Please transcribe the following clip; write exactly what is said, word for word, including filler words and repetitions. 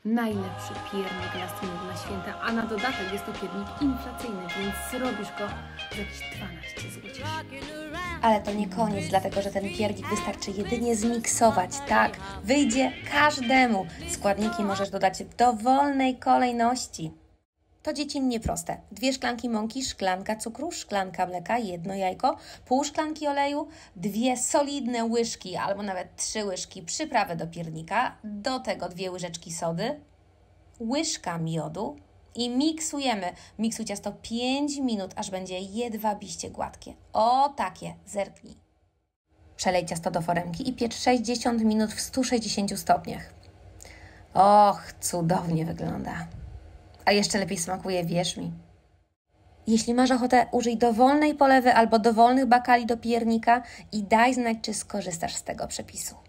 Najlepszy piernik last minute na święta, a na dodatek jest to piernik inflacyjny, więc zrobisz go za jakieś dwanaście złotych. Ale to nie koniec, dlatego że ten piernik wystarczy jedynie zmiksować. Tak, wyjdzie każdemu. Składniki możesz dodać w dowolnej kolejności. To dziecinnie proste. Dwie szklanki mąki, szklanka cukru, szklanka mleka, jedno jajko, pół szklanki oleju, dwie solidne łyżki albo nawet trzy łyżki przyprawy do piernika, do tego dwie łyżeczki sody, łyżka miodu i miksujemy. Miksuj ciasto pięć minut, aż będzie jedwabiście gładkie. O takie, zerknij. Przelej ciasto do foremki i piecz sześćdziesiąt minut w stu sześćdziesięciu stopniach. Och, cudownie wygląda. A jeszcze lepiej smakuje, wierz mi. Jeśli masz ochotę, użyj dowolnej polewy albo dowolnych bakali do piernika i daj znać, czy skorzystasz z tego przepisu.